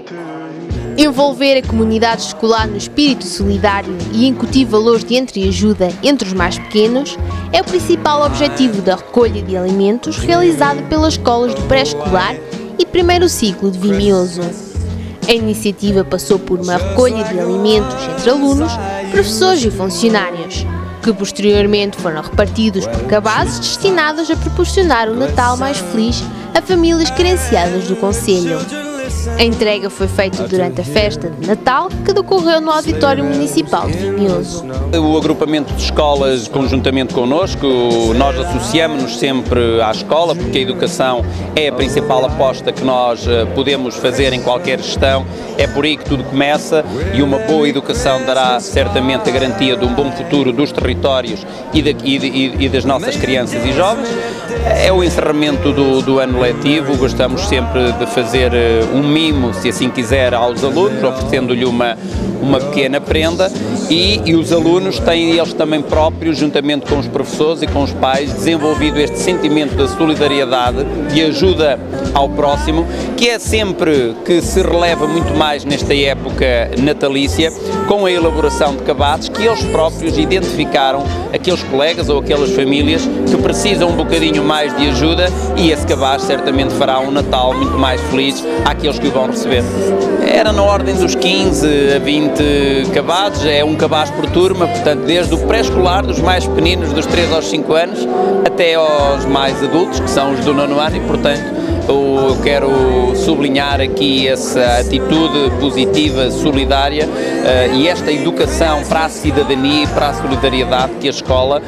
Envolver a comunidade escolar no espírito solidário e incutir valores de entreajuda entre os mais pequenos é o principal objetivo da recolha de alimentos realizada pelas escolas do pré-escolar e primeiro ciclo de Vimioso. A iniciativa passou por uma recolha de alimentos entre alunos, professores e funcionários, que posteriormente foram repartidos por cabazes destinados a proporcionar um Natal mais feliz a famílias carenciadas do concelho. A entrega foi feita durante a festa de Natal, que decorreu no Auditório Municipal de Vimioso. O agrupamento de escolas, conjuntamente connosco, nós associamos-nos sempre à escola, porque a educação é a principal aposta que nós podemos fazer em qualquer gestão. É por aí que tudo começa, e uma boa educação dará certamente a garantia de um bom futuro dos territórios e das nossas crianças e jovens. É o encerramento do ano letivo, gostamos sempre de fazer um mimo, se assim quiser, aos alunos, oferecendo-lhe uma pequena prenda, e os alunos têm eles também próprios, juntamente com os professores e com os pais, desenvolvido este sentimento de solidariedade, de ajuda ao próximo, que é sempre que se releva muito mais nesta época natalícia, com a elaboração de cabazes que eles próprios identificaram aqueles colegas ou aquelas famílias que precisam um bocadinho mais de ajuda, e esse cabaz certamente fará um Natal muito mais feliz àqueles que o vão receber. Era na ordem dos 15 a 20 cabazes, é um cabaz por turma, portanto desde o pré-escolar, dos mais pequeninos, dos 3 aos 5 anos, até aos mais adultos, que são os do 9º ano, e portanto eu quero sublinhar aqui essa atitude positiva, solidária, e esta educação para a cidadania e para a solidariedade que a escola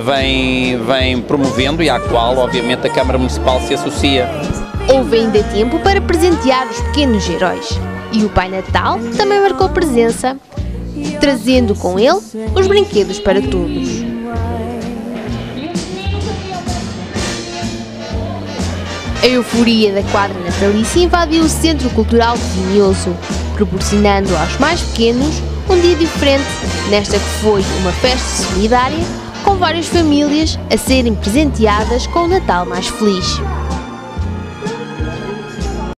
vem promovendo, e à qual obviamente a Câmara Municipal se associa. Houve ainda tempo para presentear os pequenos heróis, e o Pai Natal também marcou presença, trazendo com ele os brinquedos para todos. A euforia da quadra natalícia invadiu o Centro Cultural de Vimioso, proporcionando aos mais pequenos um dia diferente, nesta que foi uma festa solidária, com várias famílias a serem presenteadas com o Natal mais feliz.